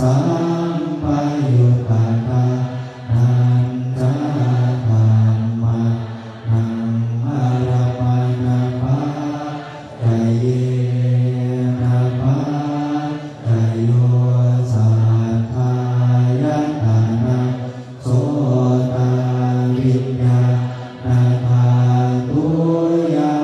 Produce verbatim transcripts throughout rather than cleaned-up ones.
สัมปยุตตานันทะธรรมะนังอารมณปัจจเยนะปัจจโยสัทธายตนะโสตวิญญาณธาตุยะ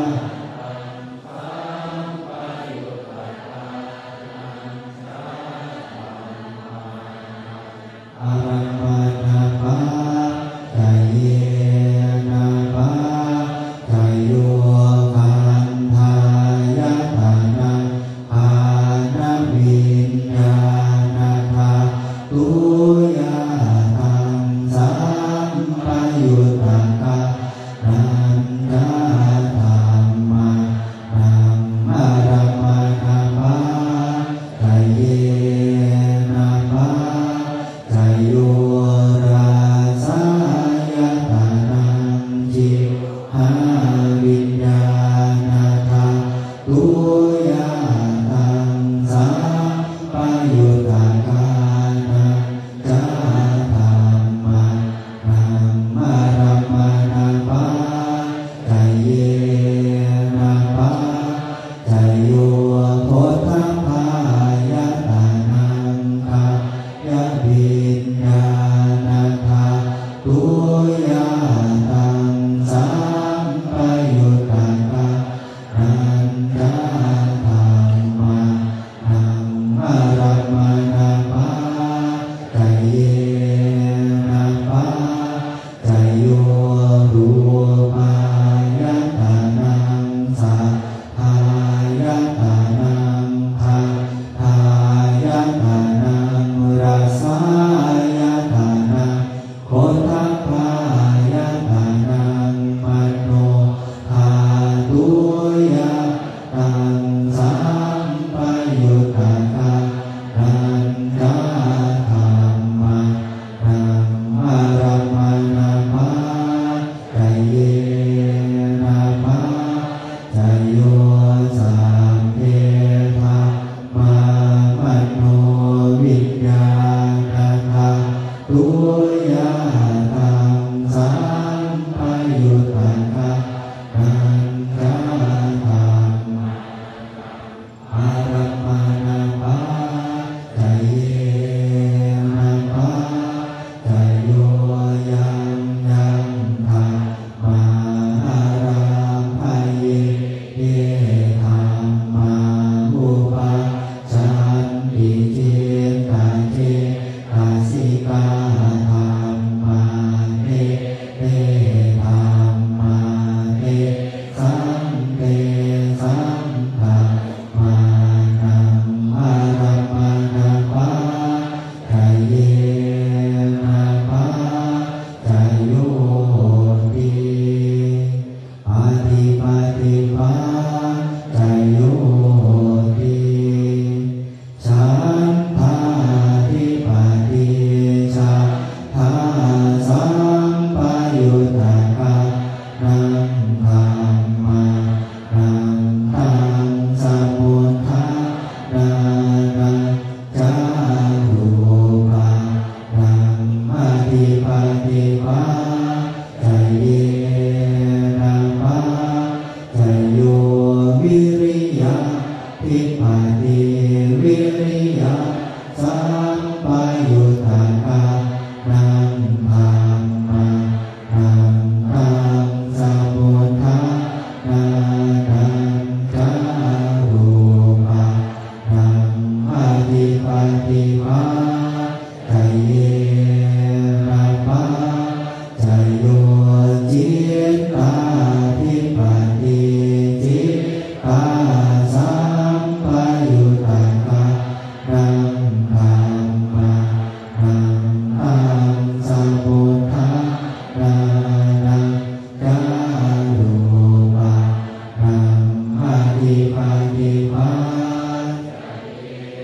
อารัมมณปัจจเยนะปัจจโยคันธายตนะภานวิญญาณธาตุยะทังสัมปยุตตานันทะธรรมะนังอารัมมณปัจจเยนะปัจจโยราสายตนังจิหาวิญญาณธาตุยะทังสัมปยุตตานันทะธรรมะนังอารัมมณปัจจเยนะปัจจโยโพธัพพายตนังคายวิญญาณธาตุยะทังสัมปยุตตานันทะธรรมะนังอารัมมณปัจจเยนะปัจจโยรูปายตนังสัทธายตนังภาทายตนังรสายตนังโคทัพพายตนังมโนธาตุยะทังสัมปยุตตานันทะธรรมะนังอารัมมณปัจจเยนะปัจจโยสัมเพทามามโนวิญญาณธาตุยะทังสัมปยุตตานันทะธรรมะอารัมมณปัจจเยนะปัจจโยยังยังธรรมาอารัมภเยเยธรรมาอุปัชฌันติเจตเจตสิกาธรรมาเนเตธรรมาเนสังเตสังฆมานังอารัมมณปัจจเยนะปัจจโยติปฏิปฏิปัจจโยติฉันทาธิปฏิฉันทาสัมปยุตตานังธรรมะนังตังสมุทธานานังจารูปะนังอธิปฏิปัจจเยนะปัจจโยวิริยะภิปฏิวิริยะสัมปยุตตานังธรรมะนังตังสมุทธานานังจารูปะนังอธิปฏิปัจจเยนะปัจจโยจิตตาธิปฏิจิตตาสัมปยุตตานังธรรมะนังตังสมุทธานานังจารูปะนังอธิปฏิปัจจ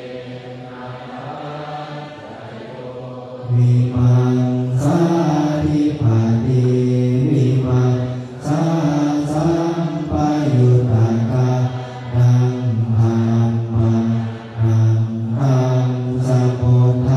วิมังสาธิปฏิวิมังสาสัมปยุตตานังธรรมะนังตังสมุทธ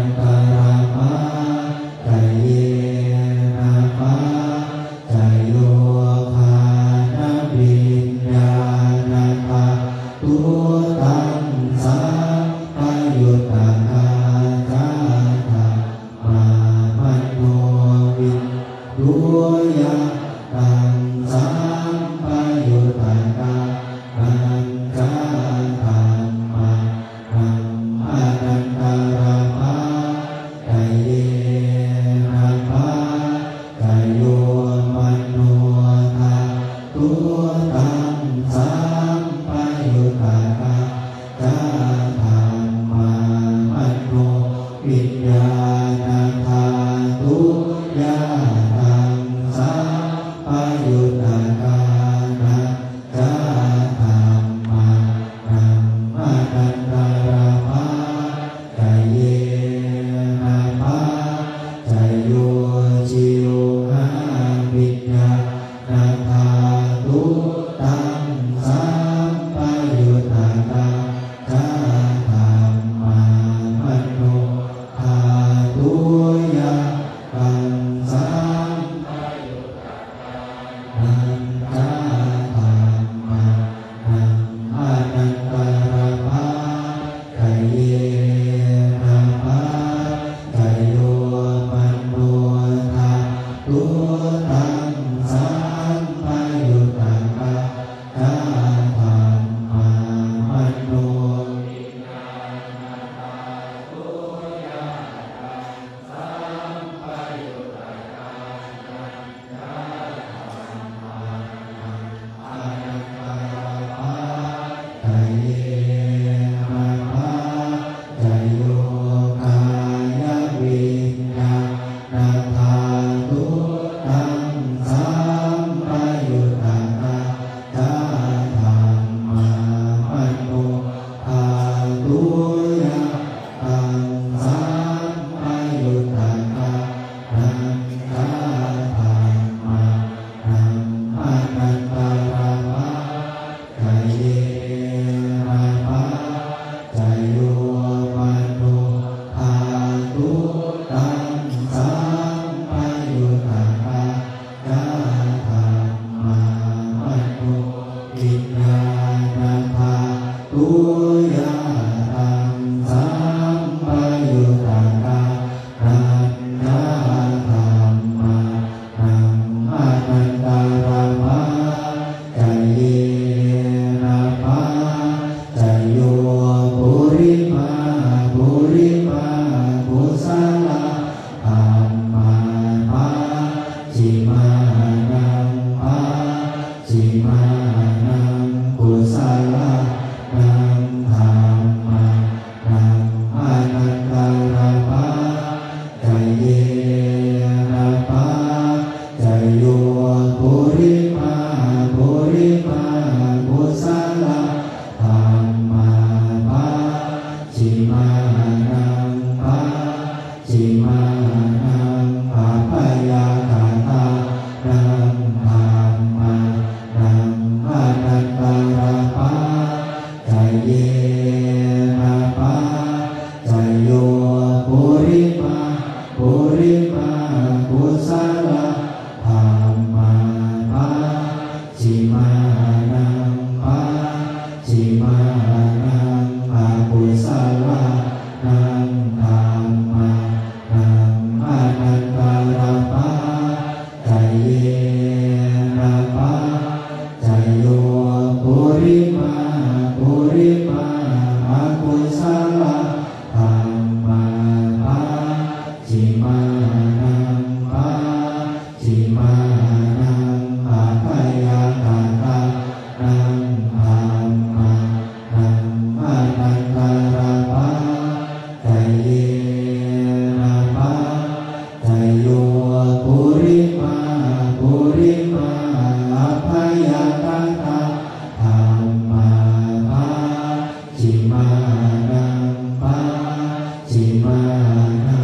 นตระปะกายเยนะปะกายโยคานวิญญาณธาตุตังสัมปยุตตาจาธรรมามัโนวิญญาณตังสัมปยุตตานังจาธรรมานังอนันตระปะกายเยนะปะกายโยมโนธาตุตังสัมปยุตตาจาธรรมามัโนวิญญาณธาตุญาตังสัมปยุตตานังจาธรรมานังอนันตระปะกายเยนะปะกายโยจิโยหาวิญญาณธาตุตังสัมปยุตตาจาธรรมามัโนธาตุญาตังสัมปยุตตานังจาธรรมานังอนันตระปะกายเยนะปะกายโยมโนธาตุตังสัมปยุตตาจาธรรมามัโนวิญญาณธาตุญาตังสัมปยุตตานังจาธรรมานังอนันตระปะกายเยนะปะกายโยกายวิญญาณธาตุตังสัมปยุตตาจาธรรมามัโนธาตุญาตังสัมปยุตตานังจาธรรมานังอนันตระปะกายเยนะปะกายโยมโนธาตุตังสัมปยุตตาจาธรรมามัโนวิญญาณธาตุญาตังสัมปยุตตานังจาธรรมานังอนันตระปะกายเยนะปะกายโยปุริมาปุริมาปุสาลาธัมมาปะจิมานังปะจิมานังปุสาลานังธัมมานังอนันตระปะกายเยนะปะกายโยปุริมาปุริมาปุสาลาธัมมาปะจิมานังปะจิมานังปะปะยาคาตานังธัมมานังอนันตระปะกายเยนะปะกายโยปุริมาปุริมาปุสาลาธัมมาปะจิมานังปะจิมานังปะปุสาลานังธัมมานังอนันตระปะกายเยนะปะกายโยปุริมาปุริมาปุสาลาธัมมาปะจิมานังปะจิมานังปะปะยาคาตานังธัมมานังอนันตระปะกายเยนะปะกายโยปุริมาปุริมาปะยาคาตาธัมมาปะจิมานังปะจิมานั